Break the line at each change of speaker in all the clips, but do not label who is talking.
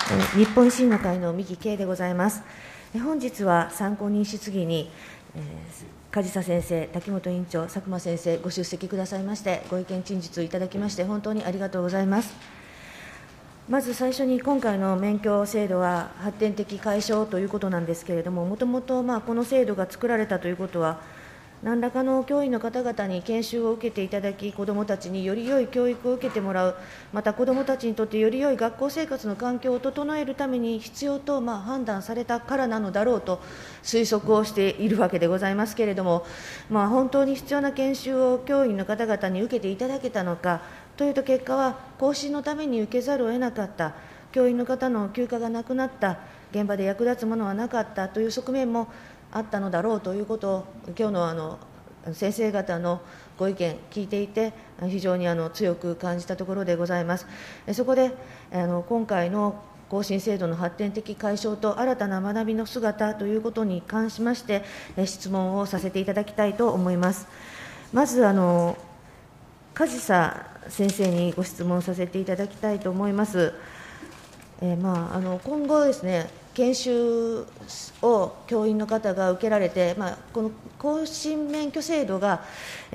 日本維新の会の三木慶でございます。本日は参考人質疑に、梶佐先生、滝本委員長、佐久間先生、ご出席くださいまして、ご意見陳述いただきまして、本当にありがとうございます。まず最初に、今回の免許制度は発展的解消ということなんですけれども、もともとこの制度が作られたということは、何らかの教員の方々に研修を受けていただき、子どもたちにより良い教育を受けてもらう、また子どもたちにとってより良い学校生活の環境を整えるために必要と判断されたからなのだろうと推測をしているわけでございますけれども、本当に必要な研修を教員の方々に受けていただけたのかというと、結果は更新のために受けざるを得なかった、教員の方の休暇がなくなった、現場で役立つものはなかったという側面もあったのだろうということを、今日の先生方のご意見聞いていて、非常に強く感じたところでございます。そこで今回の更新制度の発展的解消と新たな学びの姿ということに関しまして、質問をさせていただきたいと思います。まず梶佐先生にご質問させていただきたいと思います。今後ですね、研修を教員の方が受けられて、この更新免許制度が、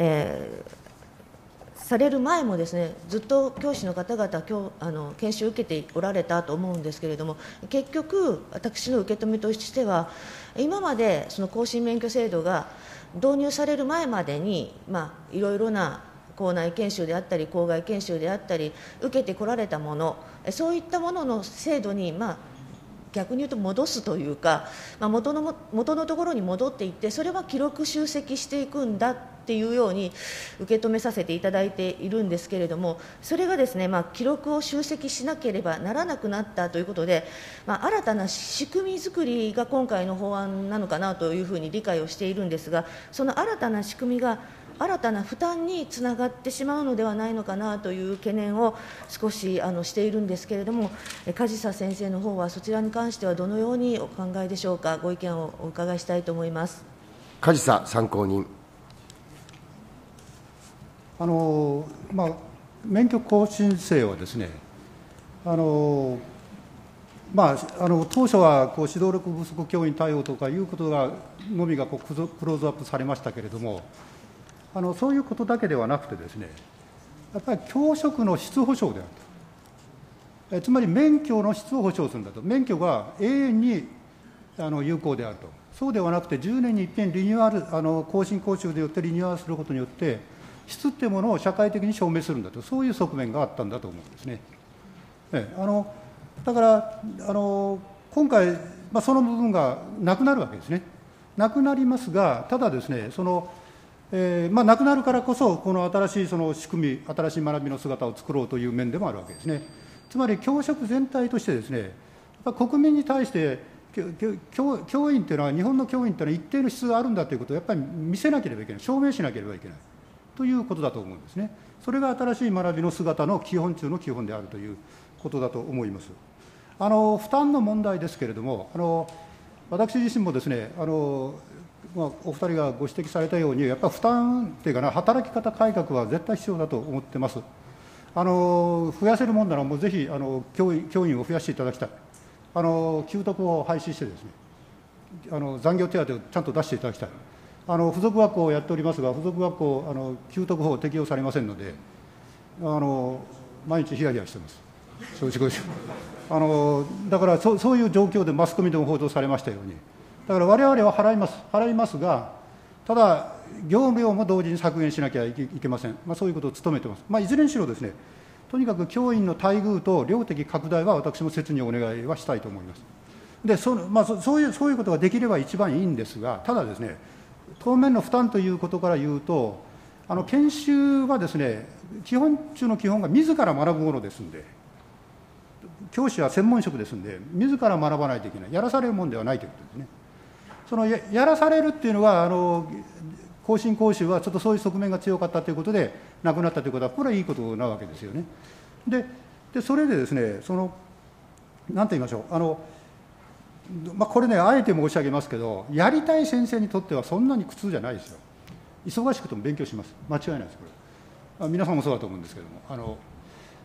される前もですね、ずっと教師の方々、研修を受けておられたと思うんですけれども、結局、私の受け止めとしては、今までその更新免許制度が導入される前までに、いろいろな校内研修であったり、校外研修であったり、受けてこられたもの、そういったものの制度に、逆に言うと戻すというか、元のところに戻っていって、それは記録集積していくんだっていうように受け止めさせていただいているんですけれども、それがですね、記録を集積しなければならなくなったということで、新たな仕組み作りが今回の法案なのかなというふうに理解をしているんですが、その新たな仕組みが新たな負担につながってしまうのではないのかなという懸念を少ししているんですけれども、梶佐先生の方はそちらに関してはどのようにお考えでしょうか。ご意見をお伺いしたいと思います。
梶佐参考人。
免許更新制はですね、当初は指導力不足教員対応とかいうことがのみがクローズアップされましたけれども、そういうことだけではなくてですね、やっぱり教職の質保証であると、つまり免許の質を保証するんだと、免許が永遠に有効であると、そうではなくて、10年に一遍リニューアル、更新講習によってリニューアルすることによって、質っていうものを社会的に証明するんだと、そういう側面があったんだと思うんですね。だから今回、その部分がなくなるわけですね。なくなりますが、ただですね、なくなるからこそ、この新しいその仕組み、新しい学びの姿を作ろうという面でもあるわけですね。つまり、教職全体としてですね、国民に対して、教員というのは、日本の教員というのは一定の質があるんだということをやっぱり見せなければいけない、証明しなければいけないということだと思うんですね。それが新しい学びの姿の基本中の基本であるということだと思います。負担の問題ですけれども、私自身もですね、お二人がご指摘されたように、やっぱり負担というかな、働き方改革は絶対必要だと思ってます。増やせるもんなら、もうぜひ教員を増やしていただきたい、給特を廃止してですね、残業手当をちゃんと出していただきたい、付属学校をやっておりますが、付属学校、給特法適用されませんので、毎日ヒヤヒヤしてます、正直だからそういう状況でマスコミでも報道されましたように、だから我々は払いますが、ただ、業務量も同時に削減しなきゃいけません、そういうことを努めています。いずれにしろですね、とにかく教員の待遇と量的拡大は私も切にお願いはしたいと思います。でそういうことができれば一番いいんですが、ただですね、当面の負担ということから言うと、研修はですね、基本中の基本が自ら学ぶものですんで、教師は専門職ですんで、自ら学ばないといけない、やらされるものではないということですね。やらされるっていうのは、更新講習はちょっとそういう側面が強かったということで、なくなったということは、これはいいことなわけですよね。でそれでですね、なんと言いましょう、これね、あえて申し上げますけど、やりたい先生にとってはそんなに苦痛じゃないですよ。忙しくても勉強します。間違いないです、これ。皆さんもそうだと思うんですけども。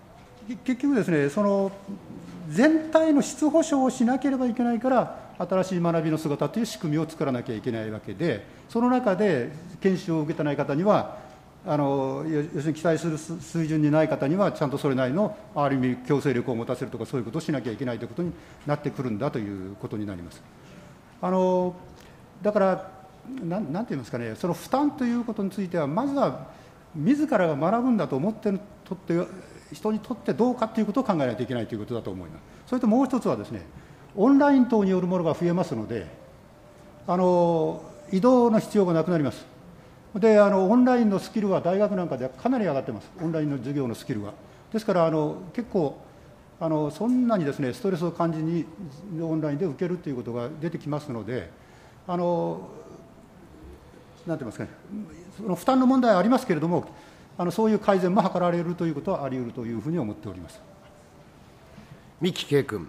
結局ですね、その全体の質保証をしなければいけないから、新しい学びの姿という仕組みを作らなきゃいけないわけで、その中で研修を受けてない方には、要するに期待する水準にない方には、ちゃんとそれなりのある意味、強制力を持たせるとか、そういうことをしなきゃいけないということになってくるんだということになります。だから、なんて言いますかね、その負担ということについては、まずは自らが学ぶんだと思って人にとってどうかということを考えないといけないということだと思います。それともう一つはですね、オンライン等によるものが増えますので、移動の必要がなくなります。で、オンラインのスキルは大学なんかではかなり上がってます、オンラインの授業のスキルは。ですから、結構そんなにですね、ストレスを感じにオンラインで受けるということが出てきますので、なんて言いますかね、その負担の問題はありますけれども、そういう改善も図られるということはあり得るというふうに思っております。
三木圭君。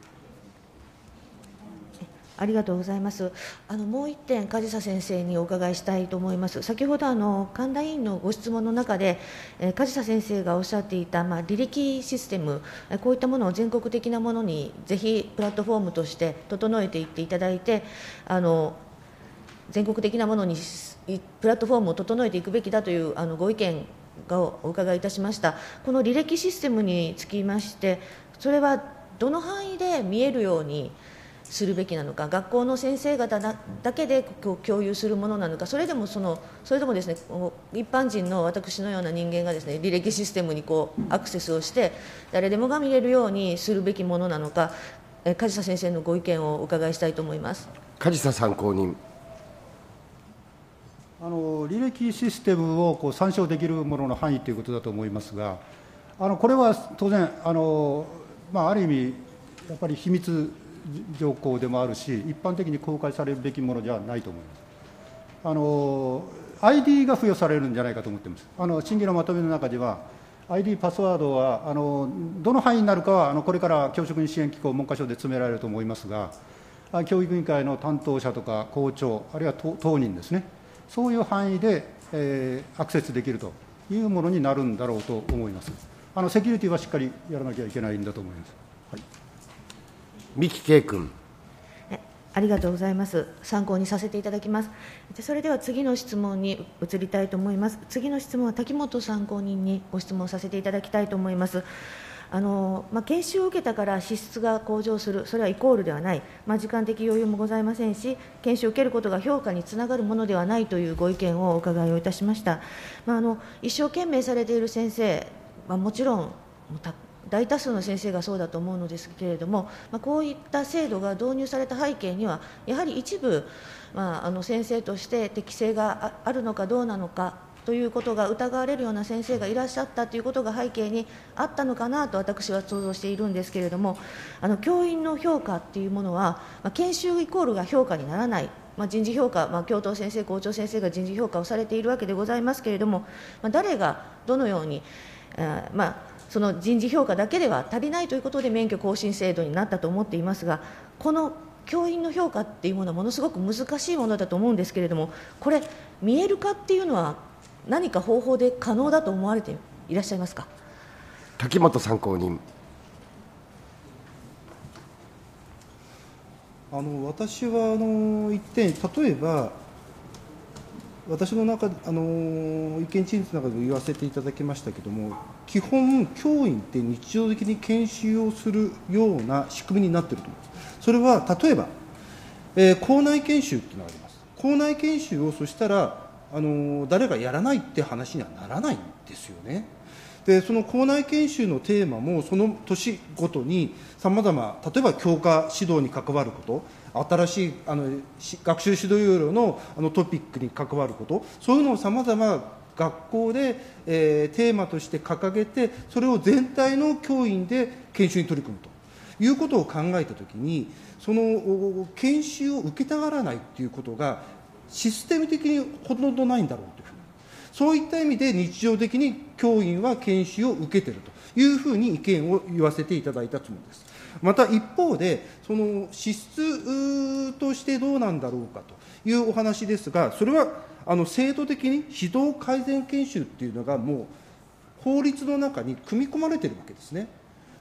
ありがとうございます。もう一点、梶佐先生にお伺いしたいと思います。先ほど神田委員のご質問の中で、梶佐先生がおっしゃっていた、履歴システム、こういったものを全国的なものにぜひプラットフォームとして整えていっていただいて、全国的なものにプラットフォームを整えていくべきだというご意見をお伺いいたしました。この履歴システムにつきまして、それはどの範囲で見えるようにするべきなのか、学校の先生方だけで共有するものなのか、それでもですね、一般人の私のような人間がですね、履歴システムにアクセスをして誰でもが見れるようにするべきものなのか、梶佐先生のご意見をお伺いしたいと思います。
梶佐参考人。
履歴システムを参照できるものの範囲ということだと思いますが、これは当然ある意味、やっぱり秘密条項でもあるし、一般的に公開されるべきものではないと思います。ID が付与されるんじゃないかと思っています。審議のまとめの中では、ID、パスワードはどの範囲になるかは、これから教職員支援機構、文科省で詰められると思いますが、教育委員会の担当者とか校長、あるいは当人ですね、そういう範囲で、アクセスできるというものになるんだろうと思います。セキュリティはしっかりやらなきゃいけないんだと思います。はい、
三木圭君。
ありがとうございます。参考にさせていただきます。それでは次の質問に移りたいと思います。次の質問は滝本参考人にご質問させていただきたいと思います。研修を受けたから資質が向上する、それはイコールではない、時間的余裕もございませんし、研修を受けることが評価につながるものではないというご意見をお伺いをいたしました。一生懸命されている先生、もちろん大多数の先生がそうだと思うのですけれども、こういった制度が導入された背景には、やはり一部、先生として適性があるのかどうなのかということが疑われるような先生がいらっしゃったということが背景にあったのかなと私は想像しているんですけれども、教員の評価というものは、研修イコールが評価にならない、人事評価、教頭先生、校長先生が人事評価をされているわけでございますけれども、誰がどのように、その人事評価だけでは足りないということで免許更新制度になったと思っていますが、この教員の評価っていうものはものすごく難しいものだと思うんですけれども、これ見える化っていうのは何か方法で可能だと思われていらっしゃいますか。
滝本参考人。
私は一点、例えば私の中で意見陳述の中でも言わせていただきましたけれども、基本教員って日常的に研修をするような仕組みになっていると思います。それは例えば、校内研修っていうのがあります。校内研修をそしたら誰がやらないって話にはならないんですよね。でその校内研修のテーマもその年ごとにさまざま、例えば教科指導に関わること、新しい学習指導要領のトピックに関わること、そういうのをさまざま学校で、テーマとして掲げて、それを全体の教員で研修に取り組むということを考えたときに、その研修を受けたがらないということがシステム的にほとんどないんだろうというふうに、そういった意味で日常的に教員は研修を受けているというふうに意見を言わせていただいたつもりです。また一方で、その資質としてどうなんだろうかというお話ですが、それは制度的に指導改善研修っていうのがもう法律の中に組み込まれているわけですね。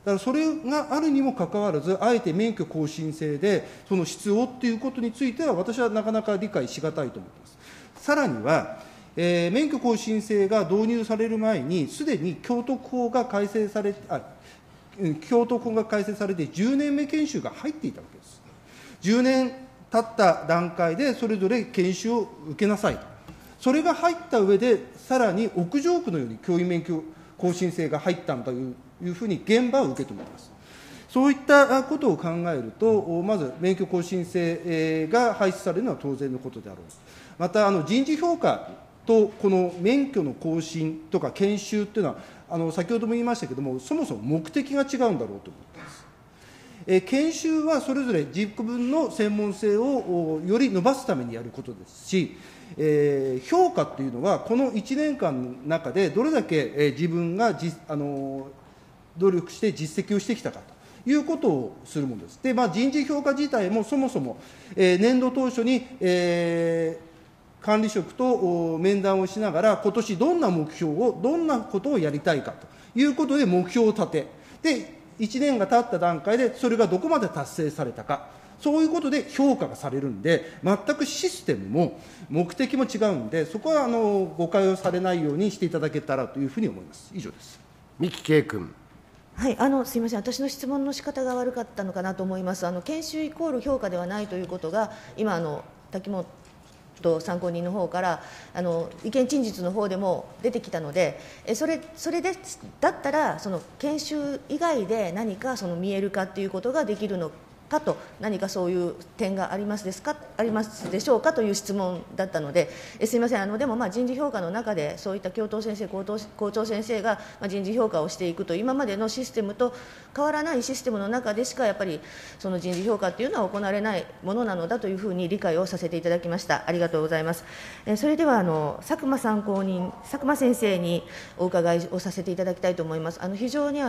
からそれがあるにもかかわらず、あえて免許更新制で、その質をっていうことについては、私はなかなか理解しがたいと思っています。さらには、免許更新制が導入される前に、すでに京都法が改正されて、10年目研修が入っていたわけです。10年経った段階で、それぞれ研修を受けなさいと。それが入った上で、さらに屋上区のように教員免許更新制が入ったんだというふうに現場を受け止めます。そういったことを考えると、まず免許更新制が廃止されるのは当然のことであろう。また、人事評価とこの免許の更新とか研修っていうのは、先ほども言いましたけれども、そもそも目的が違うんだろうと思っています。研修はそれぞれ自分の専門性をより伸ばすためにやることですし、評価っていうのは、この1年間の中でどれだけ自分が努力して実績をしてきたかということをするものです。で、人事評価自体もそもそも、年度当初に、管理職と面談をしながら、今年どんな目標を、どんなことをやりたいかということで目標を立て、で、1年が経った段階で、それがどこまで達成されたか、そういうことで評価がされるんで、全くシステムも目的も違うんで、そこは誤解をされないようにしていただけたらというふうに思います。以上です。
三木圭君。
はい、すみません、私の質問の仕方が悪かったのかなと思います。研修イコール評価ではないということが、今、滝本参考人の方から意見陳述の方でも出てきたので、それでだったら、その研修以外で何か見えるかということができるのかと、何かそういう点がありますでしょうかという質問だったので、すみません、でも人事評価の中で、そういった教頭先生、校長先生が人事評価をしていくという、今までのシステムと変わらないシステムの中でしか、やっぱりその人事評価というのは行われないものなのだというふうに理解をさせていただきました。ありがとうございます。それでは佐久間先生にお伺いをさせていただきたいと思います。非常に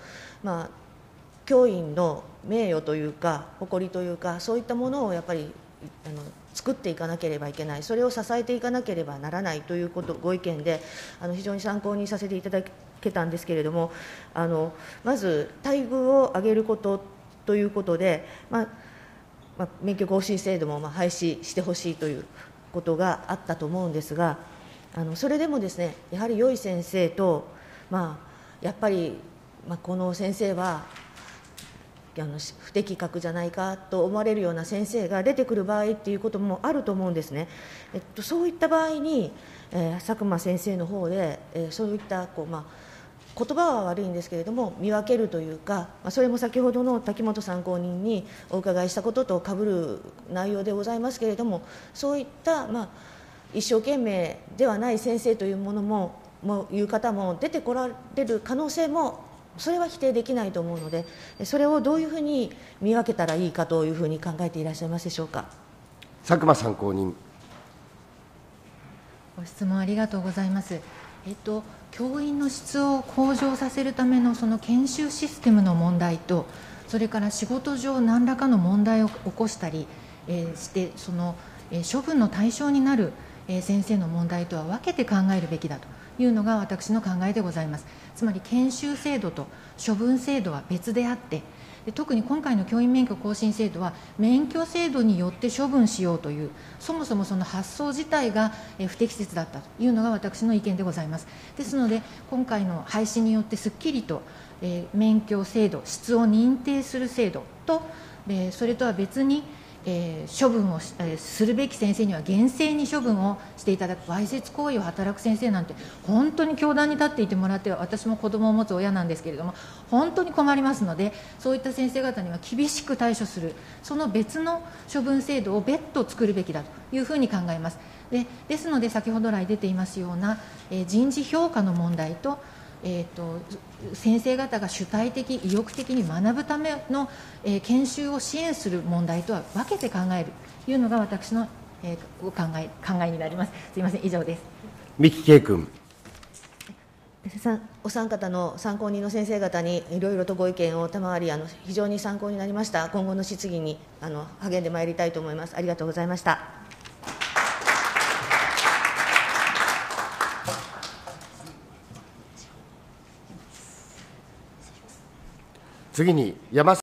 教員の名誉というか、誇りというか、そういったものをやっぱり作っていかなければいけない、それを支えていかなければならないということ、ご意見で非常に参考にさせていただけたんですけれども、まず待遇を上げることということで、免許更新制度も廃止してほしいということがあったと思うんですが、それでもですね、やはり良い先生と、やっぱり、この先生は不適格じゃないかと思われるような先生が出てくる場合っていうこともあると思うんですね。そういった場合に、佐久間先生の方で、そういった言葉は悪いんですけれども、見分けるというか、それも先ほどの滝本参考人にお伺いしたこととかぶる内容でございますけれども、そういった、一生懸命ではない先生というものもいう方も出てこられる可能性も、それは否定できないと思うので、それをどういうふうに見分けたらいいかというふうに考えていらっしゃいますでしょうか。
佐久間参考人。
ご質問ありがとうございます。教員の質を向上させるためのその研修システムの問題と、それから仕事上何らかの問題を起こしたり、して、その処分の対象になる先生の問題とは分けて考えるべきだというのが私の考えでございます。つまり研修制度と処分制度は別であって、特に今回の教員免許更新制度は免許制度によって処分しようという、そもそもその発想自体が不適切だったというのが私の意見でございます。ですので、今回の廃止によってすっきりと免許制度、質を認定する制度と、それとは別に処分をするべき先生には厳正に処分をしていただく、わいせつ行為を働く先生なんて本当に教壇に立っていてもらっては、私も子どもを持つ親なんですけれども、本当に困りますので、そういった先生方には厳しく対処する、その別の処分制度を別途作るべきだというふうに考えます。ですので、先ほど来出ていますような人事評価の問題と、先生方が主体的、意欲的に学ぶための、研修を支援する問題とは分けて考えるというのが私の、考えになります。すみません、以上です。
三木圭君。
お三方の参考人の先生方にいろいろとご意見を賜り、非常に参考になりました。今後の質疑に励んでまいりたいと思います。ありがとうございました。
次に山